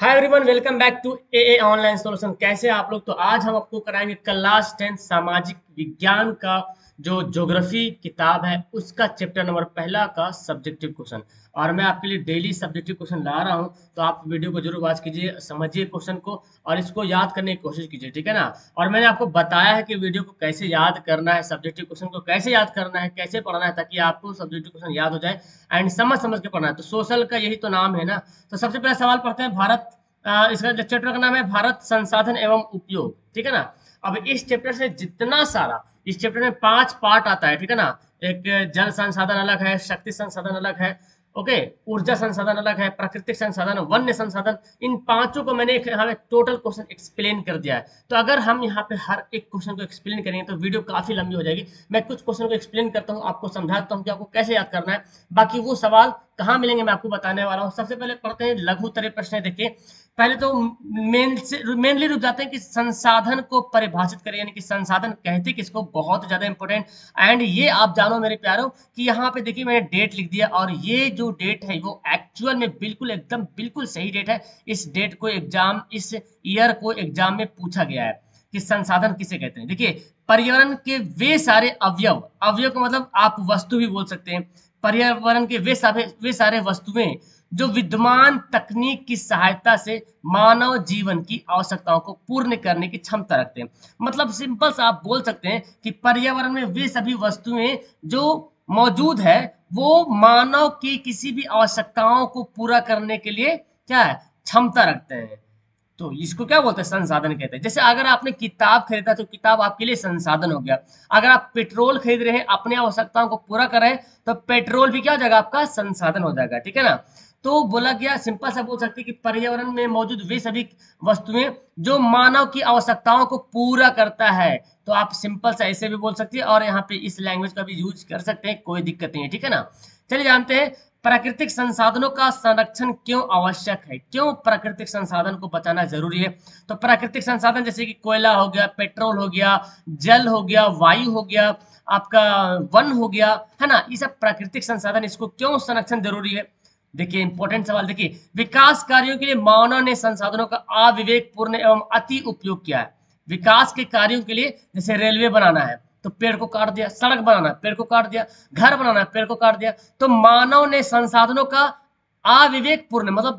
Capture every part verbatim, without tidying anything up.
Hi everyone, welcome back to A A online solution. कैसे हैं आप लोग? तो आज हम आपको कराएंगे क्लास टेंथ सामाजिक विज्ञान का जो ज्योग्राफी किताब है उसका चैप्टर नंबर पहला का सब्जेक्टिव क्वेश्चन। और मैं आपके लिए डेली सब्जेक्टिव क्वेश्चन ला रहा हूं, तो आप वीडियो को जरूर वॉच कीजिए, समझिए क्वेश्चन को और इसको याद करने की कोशिश कीजिए, ठीक है ना। और मैंने आपको बताया है कि वीडियो को कैसे याद करना है, सब्जेक्टिव क्वेश्चन को कैसे याद करना है, कैसे पढ़ना है, ताकि आपको सब्जेक्टिव क्वेश्चन याद हो जाए एंड समझ समझ के पढ़ना है। तो सोशल का यही तो नाम है ना। तो सबसे पहला सवाल पढ़ते हैं। भारत अ, इसका चैप्टर का नाम है भारत संसाधन एवं उपयोग, ठीक है ना। अब इस चैप्टर से जितना सारा, इस चैप्टर में पांच पार्ट आता है, ठीक है ना। एक जल संसाधन अलग है, शक्ति संसाधन अलग है, ओके, ऊर्जा संसाधन अलग है, प्राकृतिक संसाधन, वन्य संसाधन। इन पांचों को मैंने एक यहाँ पे टोटल क्वेश्चन एक्सप्लेन कर दिया है। तो अगर हम यहाँ पे हर एक क्वेश्चन को एक्सप्लेन करेंगे तो वीडियो काफी लंबी हो जाएगी। मैं कुछ क्वेश्चन को एक्सप्लेन करता हूँ, आपको समझाता हूँ कि आपको कैसे याद करना है। बाकी वो सवाल कहाँ मिलेंगे मैं आपको बताने वाला हूँ। सबसे पहले पढ़ते हैं लघुत्तरीय प्रश्न। देखिए, पहले तो मेन से मेनली रुक जाते हैं कि संसाधन को परिभाषित करें, यानी कि संसाधन कहते किसको, बहुत ज्यादा इंपॉर्टेंट। एंड ये आप जानो मेरे प्यारों कि यहाँ पे देखिए मैंने डेट लिख दिया, और ये जो डेट है वो एक्चुअल में बिल्कुल एकदम बिल्कुल सही डेट है। इस डेट को एग्जाम, इस ईयर को एग्जाम में पूछा गया है कि संसाधन किसे कहते हैं। देखिए, पर्यावरण के वे सारे अवयव, अवयव का मतलब आप वस्तु भी बोल सकते हैं। पर्यावरण के वे सारे वे सारे वस्तुएं जो विद्यमान तकनीक की सहायता से मानव जीवन की आवश्यकताओं को पूर्ण करने की क्षमता रखते हैं। मतलब सिंपल सा आप बोल सकते हैं कि पर्यावरण में वे सभी वस्तुएं जो मौजूद है वो मानव की किसी भी आवश्यकताओं को पूरा करने के लिए क्या है, क्षमता रखते हैं। तो इसको क्या बोलते हैं, संसाधन कहते हैं। जैसे अगर आपने किताब खरीदा तो किताब आपके लिए संसाधन हो गया। अगर आप पेट्रोल खरीद रहे हैं, अपनी आवश्यकताओं को पूरा कर रहे हैं, तो पेट्रोल भी क्या हो जाएगा, आपका संसाधन हो जाएगा, ठीक है ना। तो बोला गया, सिंपल सा बोल सकते हैं कि पर्यावरण में मौजूद वे सभी वस्तुएं जो मानव की आवश्यकताओं को पूरा करता है। तो आप सिंपल सा ऐसे भी बोल सकते हैं, और यहाँ पे इस लैंग्वेज का भी यूज कर सकते हैं, कोई दिक्कत नहीं है, ठीक है ना। चलिए जानते हैं प्राकृतिक संसाधनों का संरक्षण क्यों आवश्यक है, क्यों प्राकृतिक संसाधन को बचाना जरूरी है। तो प्राकृतिक संसाधन जैसे कि कोयला हो गया, पेट्रोल हो गया, जल हो गया, वायु हो गया, आपका वन हो गया, है ना, ये सब प्राकृतिक संसाधन, इसको क्यों संरक्षण जरूरी है। देखिए इंपॉर्टेंट सवाल, देखिए विकास कार्यों के लिए मानव ने संसाधनों का अविवेक पूर्ण एवं अति उपयोग किया है। विकास के कार्यों के लिए जैसे रेलवे बनाना है तो पेड़ को काट दिया, सड़क बनाना है पेड़ को काट दिया, घर बनाना है पेड़ को काट दिया। तो मानव ने संसाधनों का अविवेक पूर्ण मतलब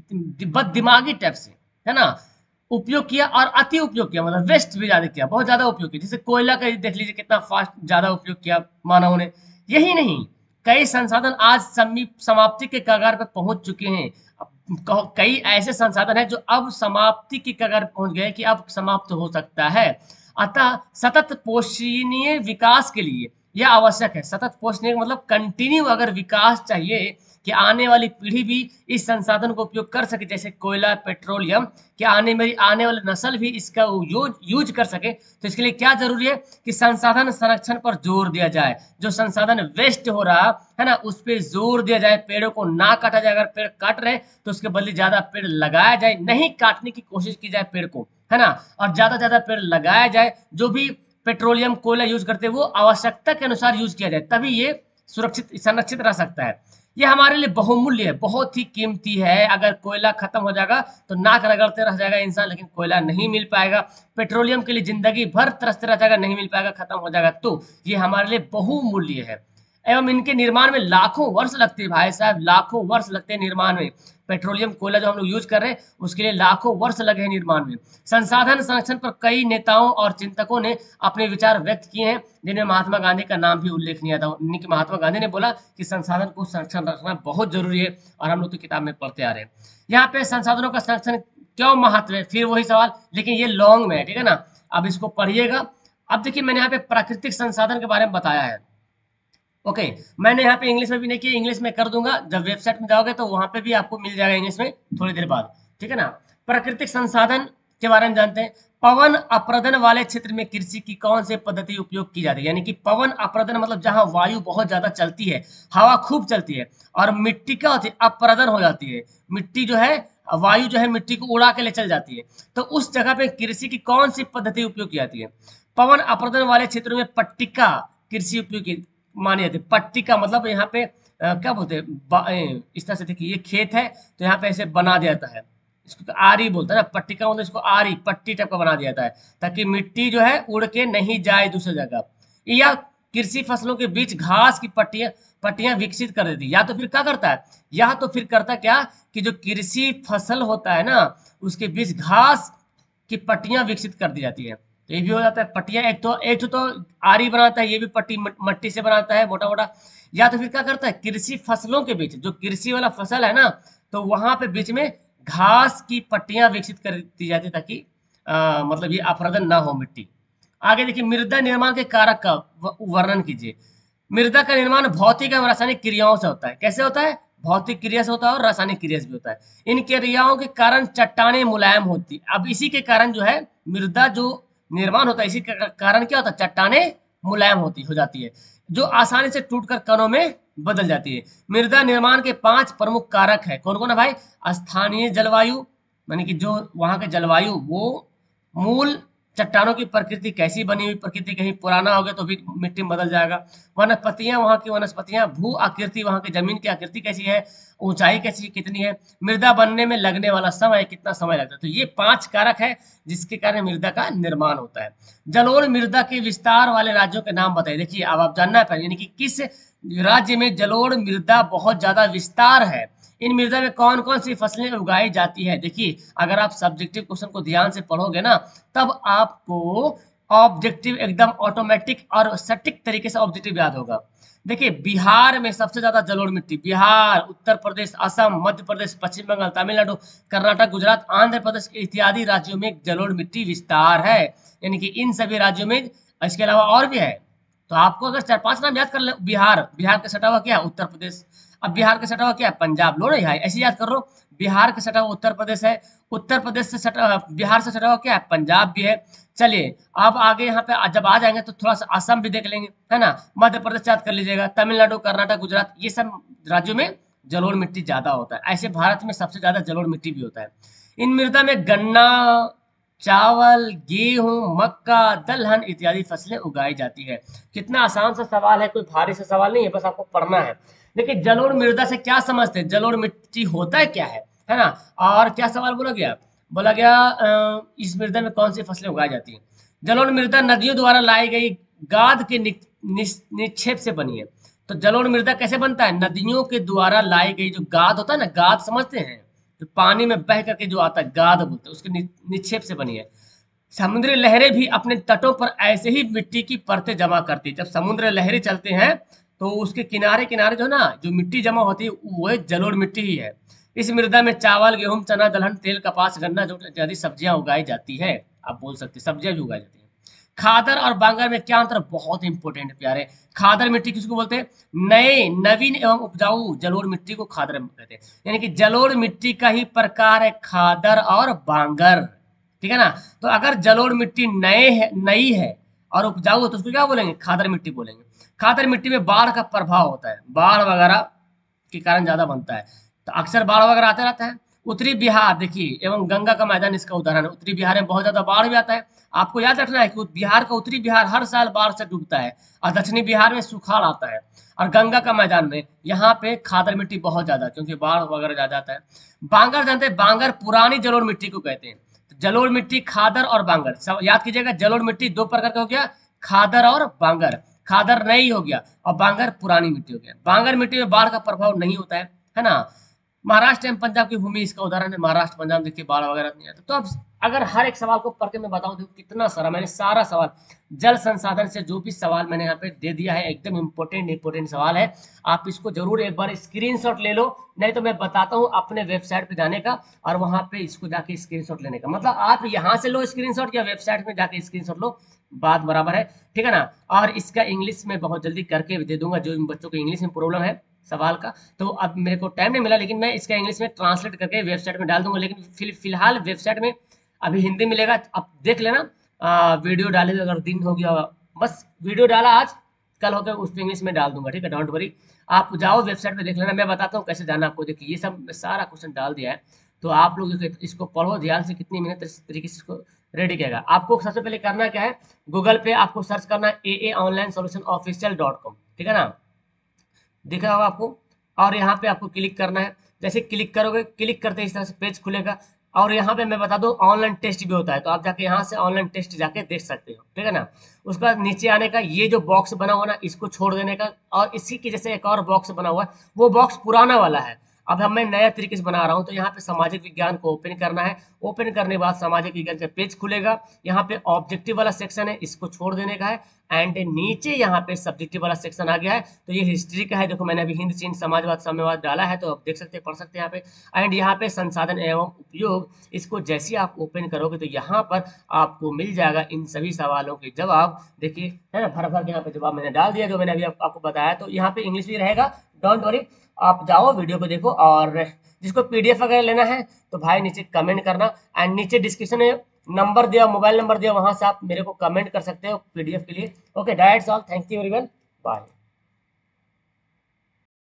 बद दिमागी टाइप से, है ना, उपयोग किया, और अति उपयोग किया मतलब वेस्ट भी ज्यादा किया, बहुत ज्यादा उपयोग किया। जैसे कोयला का देख लीजिए कितना फास्ट ज्यादा उपयोग किया मानव ने। यही नहीं, कई संसाधन आज समीप समाप्ति के कगार पर पहुंच चुके हैं। अब कई ऐसे संसाधन हैं जो अब समाप्ति की कगार पर पहुंच गए कि अब समाप्त हो सकता है। अतः सतत पोषणीय विकास के लिए यह आवश्यक है। सतत पोषणीय मतलब कंटिन्यू अगर विकास चाहिए कि आने वाली पीढ़ी भी इस संसाधन को उपयोग कर सके, जैसे कोयला, पेट्रोलियम, कि आने मेरी आने वाली नस्ल भी इसका यूज यूज कर सके, तो इसके लिए क्या जरूरी है कि संसाधन संरक्षण पर जोर दिया जाए। जो संसाधन वेस्ट हो रहा है ना, उस पर जोर दिया जाए, पेड़ों को ना काटा जाए। अगर पेड़ काट रहे तो उसके बदले ज्यादा पेड़ लगाया जाए, नहीं काटने की कोशिश की जाए पेड़ को, है ना, और ज्यादा ज्यादा पेड़ लगाया जाए। जो भी पेट्रोलियम कोयला यूज करते हैं वो आवश्यकता के अनुसार यूज किया जाए, तभी ये सुरक्षित संरक्षित रह सकता है। ये हमारे लिए बहुमूल्य है, बहुत ही कीमती है। अगर कोयला खत्म हो जाएगा तो नाक रगड़ते रह जाएगा इंसान, लेकिन कोयला नहीं मिल पाएगा। पेट्रोलियम के लिए जिंदगी भर तरसते रह जाएगा, नहीं मिल पाएगा, खत्म हो जाएगा। तो ये हमारे लिए बहुमूल्य है, एवं इनके निर्माण में लाखों वर्ष लगते हैं भाई साहब, लाखों वर्ष लगते हैं निर्माण में। पेट्रोलियम कोयला जो हम लोग यूज कर रहे हैं उसके लिए लाखों वर्ष लगे हैं निर्माण में। संसाधन संरक्षण पर कई नेताओं और चिंतकों ने अपने विचार व्यक्त किए हैं, जिनमें महात्मा गांधी का नाम भी उल्लेखनीय था। महात्मा गांधी ने बोला कि संसाधन को संरक्षण रखना बहुत जरूरी है, और हम लोग तो किताब में पढ़ते आ रहे हैं। यहाँ पे संसाधनों का संरक्षण क्यों महत्व है, फिर वही सवाल, लेकिन ये लॉन्ग में है, ठीक है ना। अब इसको पढ़िएगा। अब देखिए मैंने यहाँ पे प्राकृतिक संसाधन के बारे में बताया है, ओके okay, मैंने यहाँ पे इंग्लिश में भी नहीं किया, इंग्लिश में कर दूंगा। जब वेबसाइट में जाओगे तो वहां पे भी आपको मिल जाएगा इंग्लिश में थोड़ी देर बाद, ठीक है ना। प्राकृतिक संसाधन के बारे में जानते हैं। पवन अप्रदन वाले क्षेत्र में कृषि की कौन सी पद्धति उपयोग की जाती है, यानी कि पवन अप्रदन मतलब जहां वायु बहुत ज्यादा चलती है, हवा खूब चलती है, और मिट्टी क्या होती है, अप्रदन हो जाती है। मिट्टी जो है, वायु जो है मिट्टी को उड़ा के ले चल जाती है। तो उस जगह पे कृषि की कौन सी पद्धति उपयोग की जाती है। पवन अप्रदन वाले क्षेत्रों में पट्टिका कृषि उपयोग की मानी जाती है। पट्टी का मतलब यहाँ पे आ, क्या बोलते हैं, इस तरह से देखिए ये खेत है तो यहाँ पे ऐसे बना दिया जाता है, इसको आरी बोलते हैं ना, पट्टी का मतलब इसको आरी पट्टी टाइप का बना दिया जाता है ताकि मिट्टी जो है उड़ के नहीं जाए दूसरी जगह। या कृषि फसलों के बीच घास की पट्टियां पट्टियां विकसित कर देती, या तो फिर क्या करता है, या तो फिर करता क्या कि जो कृषि फसल होता है ना उसके बीच घास की पट्टियां विकसित कर दी जाती है। तो ये भी हो जाता है पट्टियां, एक तो एक तो आरी बनाता है, ये भी पट्टी मट्टी से बनाता है मोटा मोटा। या तो फिर क्या करता है, कृषि फसलों के बीच जो कृषि वाला फसल है ना तो वहां पे बीच में घास की पट्टियां विकसित कर दी जाती है ताकि अ, मतलब ये अपरदन ना हो मिट्टी। आगे देखिए मृदा निर्माण के कारक का व- वर्णन कीजिए। मृदा का निर्माण भौतिक एवं रासायनिक क्रियाओं से होता है। कैसे होता है, भौतिक क्रिया से होता है और रासायनिक क्रिया से भी होता है। इन क्रियाओं के कारण चट्टानें मुलायम होती है। अब इसी के कारण जो है मृदा जो निर्माण होता है, इसी के कारण क्या होता है, चट्टानें मुलायम होती हो जाती है जो आसानी से टूटकर कणों में बदल जाती है। मृदा निर्माण के पांच प्रमुख कारक है, कौन कौन है भाई, स्थानीय जलवायु, यानी कि जो वहां के जलवायु, वो मूल चट्टानों की प्रकृति कैसी बनी हुई, प्रकृति कहीं पुराना हो गया तो भी मिट्टी में बदल जाएगा। वनस्पतियां, वहां की वनस्पतियां, भू आकृति, वहां की जमीन की आकृति कैसी है, ऊंचाई कैसी कितनी है, मृदा बनने में लगने वाला समय कितना समय लगता है। तो ये पांच कारक है जिसके कारण मृदा का निर्माण होता है। जलोढ़ मृदा के विस्तार वाले राज्यों के नाम बताइए। देखिए अब आप जानना है यानी कि किस राज्य में जलोढ़ मृदा बहुत ज्यादा विस्तार है, इन मृदा में कौन कौन सी फसलें उगाई जाती है। देखिए अगर आप सब्जेक्टिव क्वेश्चन को ध्यान से पढ़ोगे ना तब आपको ऑब्जेक्टिव एकदम ऑटोमेटिक और सटीक तरीके से ऑब्जेक्टिव याद होगा। देखिए बिहार में सबसे ज्यादा जलोढ़ मिट्टी, बिहार, उत्तर प्रदेश, असम, मध्य प्रदेश, पश्चिम बंगाल, तमिलनाडु, कर्नाटक, गुजरात, आंध्र प्रदेश इत्यादि राज्यों में जलोढ़ मिट्टी विस्तार है। यानी कि इन सभी राज्यों में, इसके अलावा और भी है। तो आपको अगर चार पांच नाम याद कर ले, बिहार, बिहार का सटा हुआ क्या है, उत्तर प्रदेश। अब बिहार का सटा हुआ क्या है, पंजाब। लो ना यहाँ ऐसे याद कर लो, बिहार का सटा हुआ उत्तर प्रदेश है, उत्तर प्रदेश से सटा, बिहार से सटा हुआ क्या है, पंजाब भी है। चलिए अब आगे यहाँ पे जब आ जाएंगे तो थोड़ा सा असम भी देख लेंगे, है ना, मध्य प्रदेश याद कर लीजिएगा, तमिलनाडु, कर्नाटक, गुजरात, ये सब राज्यों में जलोढ़ मिट्टी ज्यादा होता है। ऐसे भारत में सबसे ज्यादा जलोढ़ मिट्टी भी होता है। इन मृदा में गन्ना, चावल, गेहूं, मक्का, दलहन इत्यादि फसलें उगाई जाती है। कितना आसान सा सवाल है, कोई भारी सा सवाल नहीं है, बस आपको पढ़ना है। देखिए जलोढ़ मृदा से क्या समझते हैं, जलोढ़ मिट्टी होता है क्या है है ना। और क्या सवाल बोला गया, बोला गया अ, इस मृदा में कौन सी फसलें उगाई जाती हैं। जलोढ़ मृदा नदियों द्वारा लाई गई गाद के नि, निस- निक्षेप से बनी है। तो जलोढ़ मृदा कैसे बनता है, नदियों के द्वारा लाई गई जो गाद होता है ना, गाद समझते हैं, जो पानी में बह करके जो आता है गाद बोलते हैं, उसके नि, निक्षेप से बनी है। समुद्री लहरें भी अपने तटों पर ऐसे ही मिट्टी की परतें जमा करती है। जब समुद्र लहरें चलते हैं तो उसके किनारे किनारे जो है ना जो मिट्टी जमा होती है वो जलोढ़ मिट्टी ही है। इस मृदा में चावल, गेहूं, चना, दलहन, तेल, कपास, गन्ना, जूट इत्यादि सब्जियां उगाई जाती है। आप बोल सकते हैं सब्जियां भी उगाई जाती है। खादर और बांगर में क्या अंतर, बहुत इंपॉर्टेंट प्यारे। खादर मिट्टी किसको बोलते हैं, नए, नवीन एवं उपजाऊ जलोढ़ मिट्टी को खादर कहते हैं। यानी कि जलोढ़ मिट्टी का ही प्रकार है खादर और बांगर, ठीक है ना। तो अगर जलोढ़ मिट्टी नए है, नई है और उपजाऊ है तो उसको क्या बोलेंगे, खादर मिट्टी बोलेंगे। खादर मिट्टी में बाढ़ का प्रभाव होता है, बाढ़ वगैरह के कारण ज्यादा बनता है, तो अक्सर बाढ़ वगैरह आता रहता है। उत्तरी बिहार देखिए एवं गंगा का मैदान इसका उदाहरण है। उत्तरी बिहार में बहुत ज्यादा बाढ़ भी आता है। आपको याद रखना है कि बिहार का उत्तरी बिहार हर साल बाढ़ से डूबता है और दक्षिणी बिहार में सुखाड़ आता है। और गंगा का मैदान में यहाँ पे खादर मिट्टी बहुत ज्यादा, क्योंकि बाढ़ वगैरह ज्यादा आता है। बांगर जानते हैं, बांगर पुरानी जलोढ़ मिट्टी को कहते हैं। जलोढ़ मिट्टी, खादर और बांगर, सब याद कीजिएगा। जलोढ़ मिट्टी दो प्रकार का हो गया, खादर और बांगर। खादर नई हो गया और बांगर पुरानी मिट्टी हो गया। बांगर मिट्टी में बाढ़ का प्रभाव नहीं होता है, है ना। महाराष्ट्र एवं पंजाब की भूमि इसका उदाहरण है। महाराष्ट्र पंजाब देखिए बाढ़ वगैरह नहीं आता। तो अब अगर हर एक सवाल को पढ़ के मैं बताऊं देखो कितना सारा, मैंने सारा सवाल जल संसाधन से जो भी सवाल मैंने यहाँ पे दे दिया है एकदम इंपॉर्टेंट इंपॉर्टेंट सवाल है। आप इसको जरूर एक बार स्क्रीनशॉट ले लो, नहीं तो मैं बताता हूँ अपने वेबसाइट पे जाने का और वहां पे इसको जाके स्क्रीनशॉट लेने का। मतलब आप यहाँ से लो स्क्रीनशॉट या वेबसाइट में जाके स्क्रीनशॉट लो, बात बराबर है, ठीक है ना। और इसका इंग्लिश में बहुत जल्दी करके दे दूंगा, जो बच्चों को इंग्लिश में प्रॉब्लम है सवाल का। तो अब मेरे को टाइम नहीं मिला, लेकिन मैं इसका इंग्लिश में ट्रांसलेट करके वेबसाइट में डाल दूंगा। लेकिन फिल फिलहाल वेबसाइट में अभी हिंदी मिलेगा, अब देख लेना। आ, वीडियो डाले अगर दिन हो गया, बस वीडियो डाला आज, कल होकर उसको इंग्लिश में डाल दूंगा, ठीक है, डोंट वरी। आप जाओ वेबसाइट पे देख लेना, मैं बताता हूँ कैसे जाना आपको। देखिए ये सब सारा क्वेश्चन डाल दिया है, तो आप लोग इसको पढ़ो ध्यान से, कितनी मेहनत इस तरीके से इसको रेडी किएगा। आपको सबसे पहले करना क्या है, गूगल पे आपको सर्च करना है A A online solution official dot com, ठीक है ना, दिख रहा होगा आपको। और यहाँ पे आपको क्लिक करना है। जैसे क्लिक करोगे, क्लिक करते इस तरह से पेज खुलेगा। और यहाँ पे मैं बता दूं ऑनलाइन टेस्ट भी होता है, तो आप जाके यहाँ से ऑनलाइन टेस्ट जाके देख सकते हो, ठीक है ना। उसके बाद नीचे आने का ये जो बॉक्स बना हुआ ना, इसको छोड़ देने का, और इसी की जैसे एक और बॉक्स बना हुआ है, वो बॉक्स पुराना वाला है। अब हम मैं नया तरीके से बना रहा हूँ, तो यहाँ पे सामाजिक विज्ञान को ओपन करना है। ओपन करने के बाद सामाजिक विज्ञान का पेज खुलेगा। यहाँ पे ऑब्जेक्टिव वाला सेक्शन है, इसको छोड़ देने का है। एंड नीचे यहाँ पे सब्जेक्टिव वाला सेक्शन आ गया है, तो ये हिस्ट्री का है। देखो मैंने अभी हिंद चीन समाजवाद साम्यवाद डाला है, तो आप देख सकते हैं, पढ़ सकते हैं यहाँ पे। एंड यहाँ पे संसाधन एवं उपयोग, इसको जैसे आप ओपन करोगे तो यहाँ पर आपको मिल जाएगा इन सभी सवालों के जवाब। देखिए है ना, भर भर के यहाँ पे जवाब मैंने डाल दिया जो मैंने अभी आप, आपको बताया। तो यहाँ पे इंग्लिश भी रहेगा, डोंट वरी। आप जाओ वीडियो को देखो, और जिसको पीडीएफ वगैरह लेना है तो भाई नीचे कमेंट करना। एंड नीचे डिस्क्रिप्शन में नंबर दिया, मोबाइल नंबर दिया, वहां से आप मेरे को कमेंट कर सकते हो पीडीएफ के लिए। Okay, that's all, thank you everyone, bye.